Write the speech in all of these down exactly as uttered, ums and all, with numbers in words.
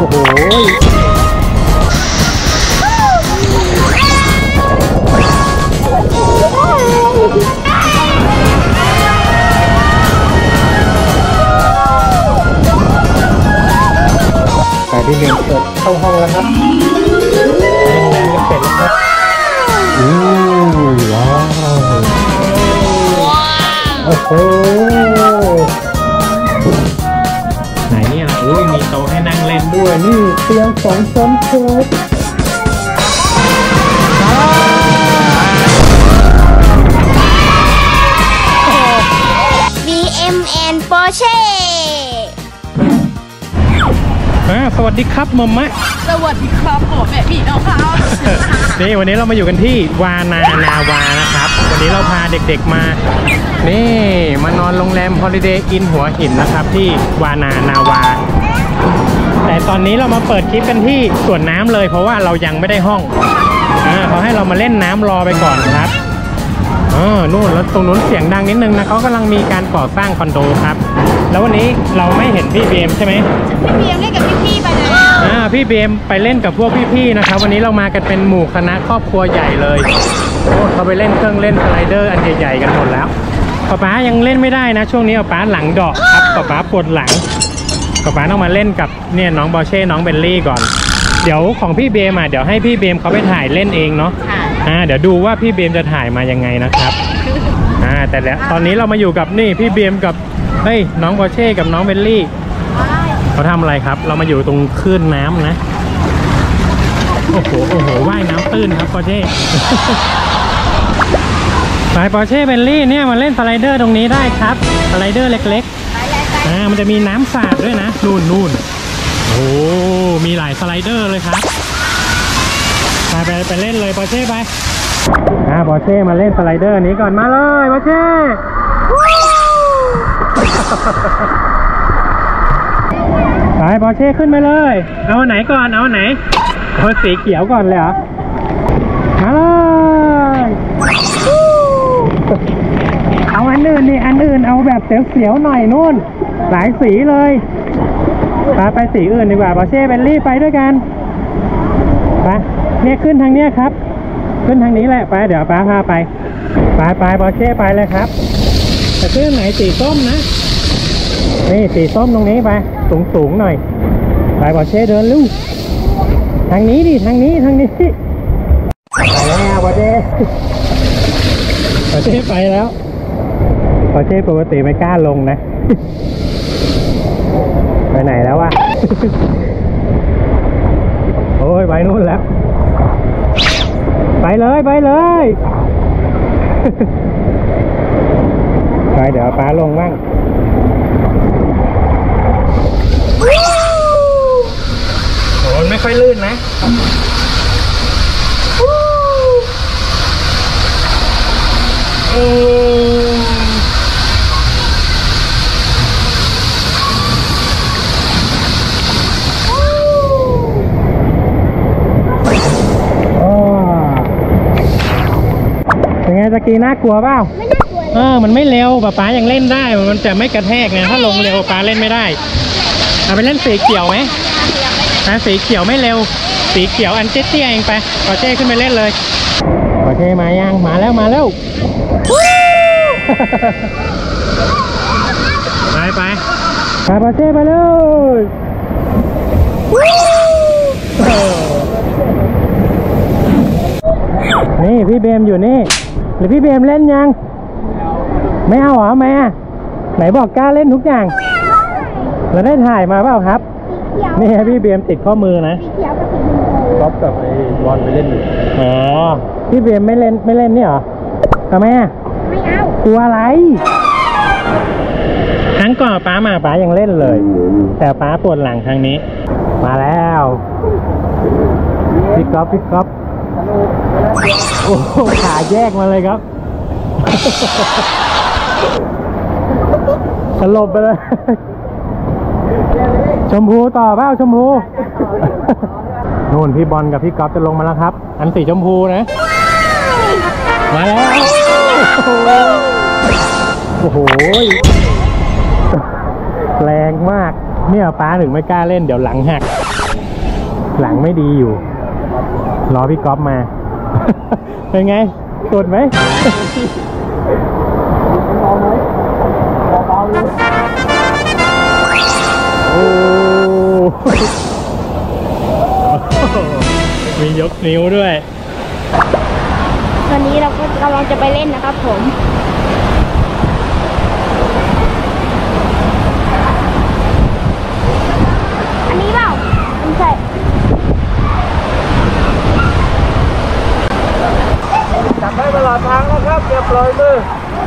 โอ้โหไปที่เรียนเปิดเข้าห้องแล้วครับเล่นน้ำกันเสร็จแล้วครับอู้ว้าวโอ้โหไหนเนี่ยอุ้ยมีโต๊ะให้นั่งเล่นด้วยนี่เตียงสองชั้นครับบี เอ็ม แอนด์ Porsche สวัสดีครับมอมมะสวัสดีครับผมแม่พี่น้องครับนี่วันนี้เรามาอยู่กันที่วานานาวานะครับวันนี้เราพาเด็กๆมานี่มานอนโรงแรม Holiday Inn หัวหินนะครับที่วานานาวาแต่ตอนนี้เรามาเปิดคลิปกันที่สวนน้ำเลยเพราะว่าเรายังไม่ได้ห้องอ่าเขาให้เรามาเล่นน้ำรอไปก่อนครับเออนู่นแล้วตรงนู้นเสียงดังนิดนึงนะเขากำลังมีการก่อสร้างคอนโดครับแล้ววันนี้เราไม่เห็นพี่เบมใช่ไหมพี่เบมเล่นกับพี่ๆไปแล้วอ่าพี่เบมไปเล่นกับพวกพี่ๆนะครับวันนี้เรามากันเป็นหมู่คณะครอบครัวใหญ่เลยโอ้เขาไปเล่นเครื่องเล่นสไลเดอร์อันใหญ่ๆกันหมดแล้วป๊าป๊ายังเล่นไม่ได้นะช่วงนี้ป๊าหลังดอกครับป๊าป๊าปวดหลังป๊าป๊าต้องมาเล่นกับเนี่ยน้องบอเช่น้องเบลลี่ก่อนเดี๋ยวของพี่เบมอ่ะเดี๋ยวให้พี่เบมเขาไปถ่ายเล่นเองเนาะอ่าเดี๋ยวดูว่าพี่เบมจะถ่ายมายังไงนะครับอ่าแต่แล้วตอนนี้เรามาอยู่กับนี่พี่เบมกับเฮ้ยน้องบอเช่กับน้องเบลลี่เขาทำอะไรครับเรามาอยู่ตรงคลื่นน้ำนะโอ้โหโอ้โหว่ายน้ำตื้นครับบอเช่ไปบอเช่เบลลี่เนี่ยมาเล่นสไลเดอร์ตรงนี้ได้ครับสไลเดอร์เล็กๆอ่ามันจะมีน้ำสาดด้วยนะนู่นนู่นโอ้มีหลายสไลเดอร์เลยครับไปไปไปเล่นเลยบอเช่ไปอ่าบอเช่มาเล่นสไลเดอร์นี้ก่อนมาเลยบอเช่ไปบอเช่ขึ้นไปเลยเอาไหนก่อนเอาไหนเอาสีเขียวก่อนเลยเหรอมาเลยเอาอันอื่นนี่อันอื่นเอาแบบเสียวๆหน่อยนู่นหลายสีเลยไปไปสีอื่นดีกว่าบอเช่เบลลี่ไปด้วยกันไปเนี่ยขึ้นทางเนี้ยครับขึ้นทางนี้แหละไปเดี๋ยวป้าพาไปไปไปบอเช่ไปเลยครับแต่ขึ้นไหนสีส้มนะนี่สีส้มตรงนี้ไปสูงสูงหน่อยไปบอเช่เดินลูกทางนี้ดิทางนี้ทางนี้ไปแล้วบอเช่บอเช่ไปแล้วบอเช่ปกติไม่กล้าลงนะไปไหนแล้ววะโอ้ยไปนู่นแล้วไปเลยไปเลยไปเดี๋ยวป้าลงบ้างโอ้ยไม่ค่อยลื่นนะเออเป็นไงตะกี้น่ากลัวเปล่าไม่น่ากลัวเออมันไม่เร็วป๊าป๊ายังเล่นได้มันจะไม่กระแทกไงถ้าลงเร็วป๊าเล่นไม่ได้เอาไปเล่นสีเขียวไหมนะสีเขียวไม่เร็วสีเขียวอันเตี้ยๆเองไปปอเช่ขึ้นไปเล่นเลยปอเช่มายังมาแล้วมาแล้วไปไปไปปอเช่ไปเลยนี่พี่เบมอยู่นี่หรือพี่เบมเล่นยังไม่เอาเหรอแม่ไหนบอกกล้าเล่นทุกอย่างเราได้ถ่ายมาเปล่าครับนี่พี่เบมติดข้อมือนะก๊อฟกับไอ้บอลไปเล่นอยู่อ๋อพี่เบมไม่เล่นไม่เล่นนี่เหรอทำไมอ่ะไม่เอากลัวอะไรครั้งก่อนป้ามาป้ายังเล่นเลยแต่ป้าปวดหลังครั้งนี้มาแล้วพี่ก๊อฟพี่ก๊อฟโอ้โหขาแยกมาเลยครับสลบไปเลยชมพูต่อเปล่าชมพูนู่นพี่บอลกับพี่ก๊อฟจะลงมาแล้วครับอันสีชมพูนะมาแล้วโอ้โหแรงมากเนี่ยป้าถึงไม่กล้าเล่นเดี๋ยวหลังหักหลังไม่ดีอยู่รอพี่ก๊อฟมา เป็นไงสุดไหม เบาไหมเบาเลยโอ้มียกนิ้วด้วยวันนี้เราก็กำลังจะไปเล่นนะครับผมอันนี้เปล่าไม่ใช่จับได้ตลอดทางนะครับอย่าปล่อยมือ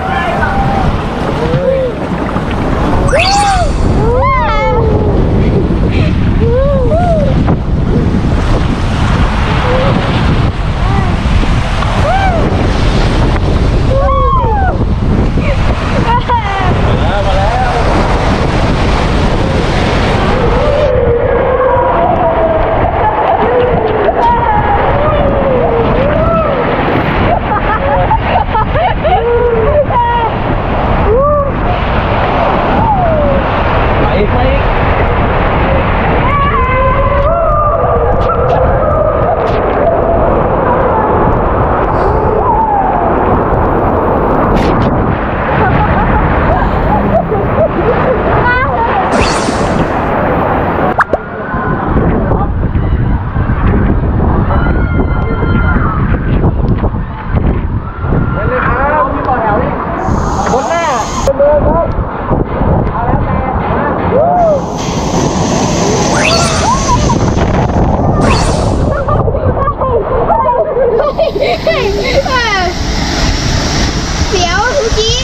เสียวเมื่อกี้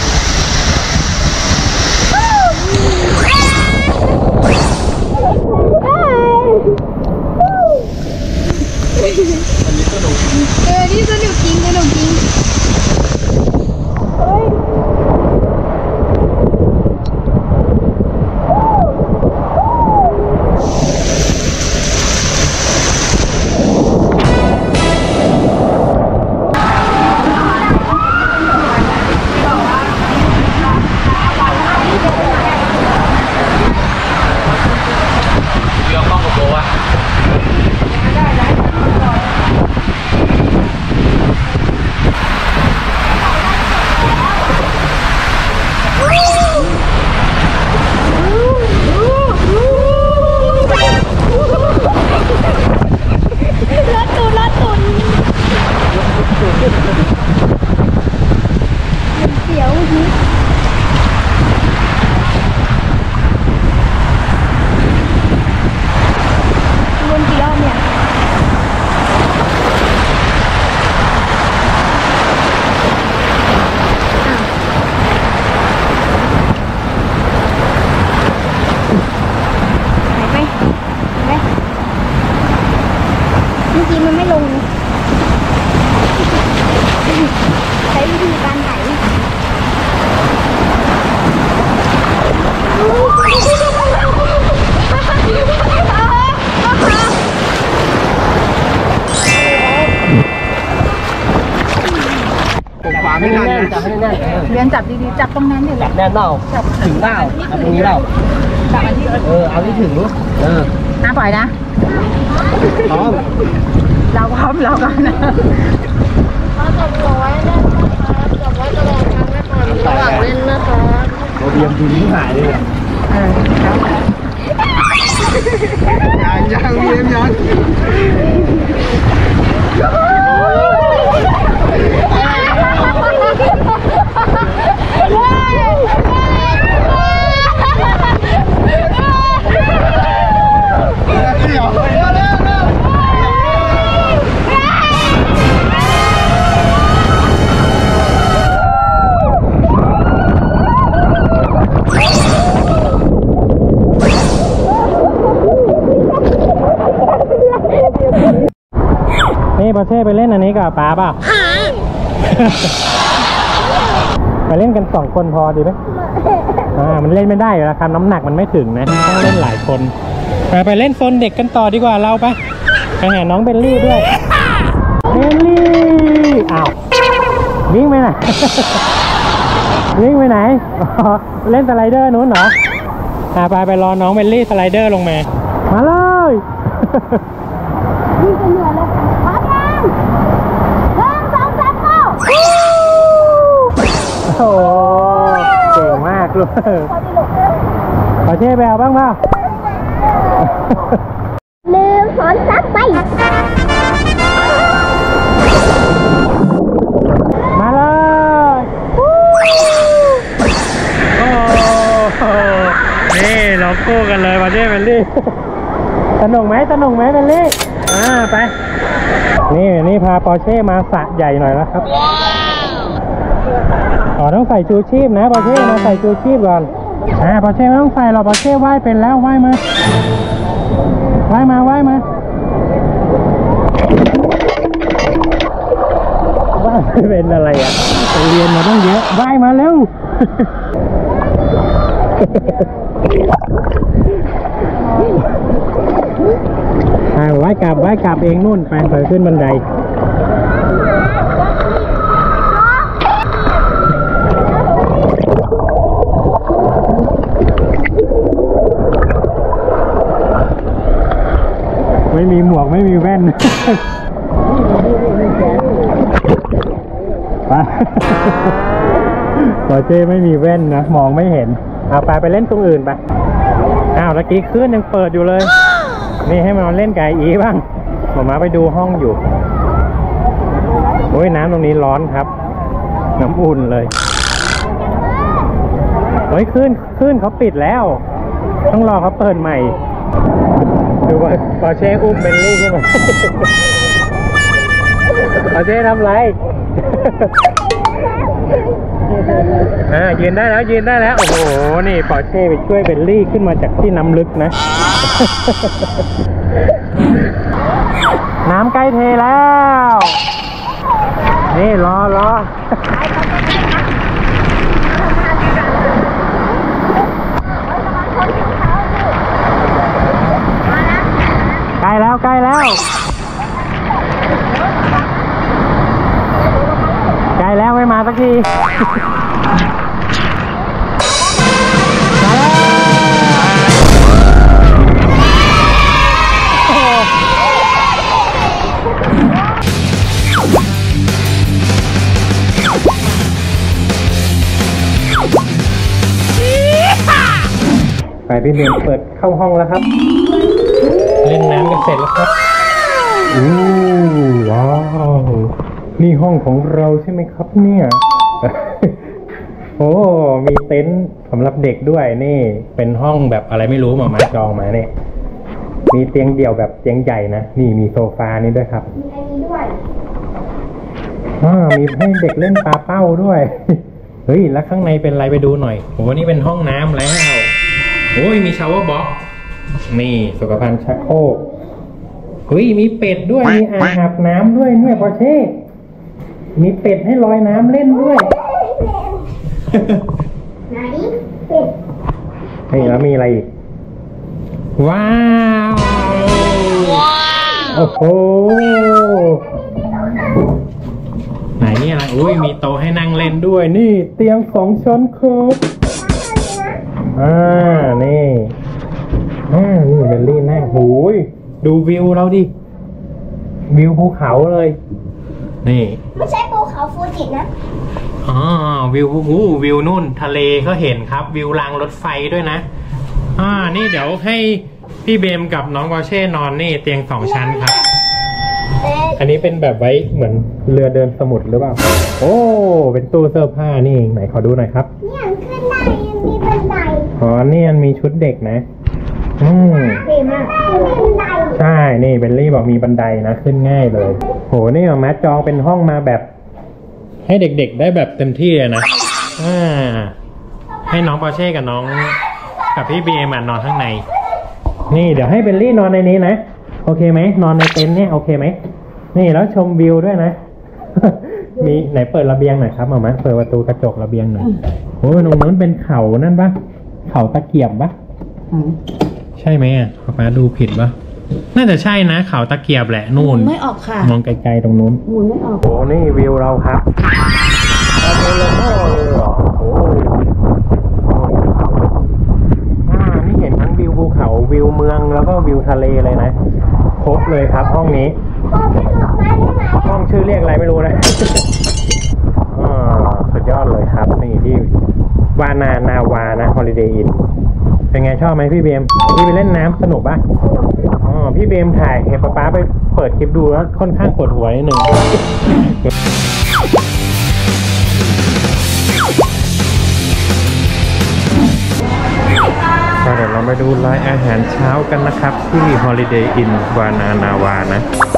เออนี่สนุกจริงสนุกจริงเฮ้ยใช้วิธีการไถขวาไม่แน่นจับให้แน่นเรียนจับดีๆจับตรงนั้นนี่แหละแน่นเปล่าถึงเปล่าเอาตรงนี้เปล่าจับอันที่เออเอาที่ถึงเออน้าปล่อยนะพร้อมเราพร้อมเรากันนะจับไว้นะคะจับไว้ตลอดทางนะคะระหว่างเล่นนะคะเราเบียมดูนิ้วหายเลยยังยังเบียมยังนี่ปอเช่ไปเล่นอันนี้กับป๊าป่ะ ไปเล่นกันสองคนพอดีไหมอ่ามันเล่นไม่ได้อยู่แล้วครับน้ำหนักมันไม่ถึงนะต้องเล่นหลายคนไปไปเล่นโซนเด็กกันต่อดีกว่าเราไปไปหาน้องเบลลี่ด้วยเบลลี่อ้าววิ่งไปไหน วิ่งไปไหนเล่นสไลเดอร์นู้นเหรออ่าไปไปรอน้องเบลลี่สไลเดอร์ลงมามาเลยนี่จะเหนื่อยเลยพร้อมยังหนึ่งสองสามเข้าโอ้เก่งมากเลยขอเช่ไปเอาบ้างเปล่าหนึ่งสองสามไปมาเลยโอ้นี่เราคู่กันเลยมาเช่เบลลี่สนุกไหมสนุกไหมเบลลี่อ่าไปนี่นี่พาปอร์เช่มาสระใหญ่หน่อยแล้วครับอ๋อต้องใส่ชูชีพนะปอร์เช่มาใส่ชูชีพก่อนอ่าปอร์เช่ไม่ต้องใส่หรอกปอร์เช่ว่ายเป็นแล้วว่ายมาว่ายมาว่ายมาว่ายเป็นอะไรอ่ะเรียนมาต้องเยอะว่ายมาเร็วอ่าว่ายกลับว่ายกลับเองนู่นไปเปิดขึ้นบันไดไม่มีหมวกไม่มีแว่นไปปอร์เช่ไม่มีแว่นนะมองไม่เห็นเอาไปไปเล่นตรงอื่นไปอ้าวตะกี้คลื่นยังเปิดอยู่เลยนี่ให้มาเล่นไก่อีบ้างผมมาไปดูห้องอยู่โอ้ยน้ำตรงนี้ร้อนครับน้ำอุ่นเลยเฮ้ยคลื่นคลื่นเขาปิดแล้วต้องรอเขาเปิดใหม่ดูว่าปอร์เช่อุ้มเบลลี่ขึ้นมาปอร์เช่ทำไรอ่ายืนได้แล้วยืนได้แล้วโอ้โหนี่ปอร์เช่ไปช่วยเบลลี่ขึ้นมาจากที่น้ำลึกนะน้ำใกล้เทแล้วนี่รอรอใกล้แล้วใกล้แล้วใกล้แล้วไม่มาสักทีมาแล้วไปพี่เรียนเปิดเข้าห้องแล้วครับเล่นน้ำกันเสร็จแล้วครับอู้ว้าวนี่ห้องของเราใช่ไหมครับเนี่ย โอ้มีเต็นท์สำหรับเด็กด้วยนี่เป็นห้องแบบอะไรไม่รู้หมามาจองมาเนี่ยมีเตียงเดี่ยวแบบเตียงใหญ่นะนี่มีโซฟานี่ด้วยครับมีอันนี้ด้วยอ่ามีให้เด็กเล่นปลาเป้าด้วย เฮ้ยแล้วข้างในเป็นอะไรไปดูหน่อยโอ้นี่เป็นห้องน้ำแล้วโอ้ยมีชาวเวอร์บ็อกซ์นี่สุขภัณฑ์ชักโครกเฮ้ยมีเป็ดด้วยมีอ่างอาบน้ำด้วยเนี่ยปอร์เช่มีเป็ดให้ลอยน้ำเล่นด้วยไหนเป็ดเฮ้ยแล้วมีอะไรอีกว้าวโอ้โหไหนนี่อะไรอุ้ยมีโต๊ะให้นั่งเล่นด้วยนี่เตียงสองชั้นครับอ่านี่อ่านี่เบลลี่นั่งโอ้ยดูวิวเราดิวิวภูเขาเลยนี่ไม่ใช่ภูเขาฟูจินะอ๋อวิววูวิวนู่นทะเลก็เห็นครับวิวรางรถไฟด้วยนะอ่านี่เดี๋ยวให้พี่เบมกับน้องปอร์เช่นอนนี่เตียงสองชั้นครับอันนี้เป็นแบบไว้เหมือนเรือเดินสมุทรหรือเปล่าโอ้เป็นตู้เสื้อผ้านี่ไหนขอดูหน่อยครับเนี่ยขึ้นได้มีบันไดอ๋อนี่มันมีชุดเด็กนะอืมเห็นไหมมีบันไดใช่นี่เบลลี่บอกมีบันไดนะขึ้นง่ายเลยโหนี่มาแมทจองเป็นห้องมาแบบให้เด็กๆได้แบบเต็มที่เลยนะอ่าให้น้องปอร์เช่กับน้องกับพี่บีเอ็มนอนข้างในนี่เดี๋ยวให้เบลลี่นอนในนี้นะโอเคไหมนอนในเต็นท์เนี่ยโอเคไหมนี่แล้วชมวิวด้วยนะ มีไหนเปิดระเบียงหน่อยครับมาไหมเปิดประตูกระจกระเบียงหน่อยโอ้ยตรงนั้นเป็นเขานั่นปะเขาตะเกียบปะใช่ไหมอ่ะป๊าดูผิดปะน่าจะใช่นะเขาตะเกียบแหละนู่นไม่ออกค่ะมองไกลๆตรงนู้นหมุนไม่ออกโอ้นี่วิวเราครับโอ้เลยเหรอโอ้อ่าเขาวิวเมืองแล้วก็วิวทะเลเลยนะครบเลยครับห้องนี้ห้องชื่อเรียกอะไรไม่รู้นะ อ๋อสุดยอดเลยครับนี่ที่วานานาวานะ Holiday Inn เป็นไงชอบไหมพี่เบมพี่ไปเล่นน้ำสนุกปะอ๋อพี่เบมถ่ายเห็นป๊าป๊าไปเปิดคลิปดูแล้วค่อนข้างปวดหัวนิดนึง เดี๋ยวเรามาดูรายอาหารเช้ากันนะครับที่ Holiday Inn วานานาวานะ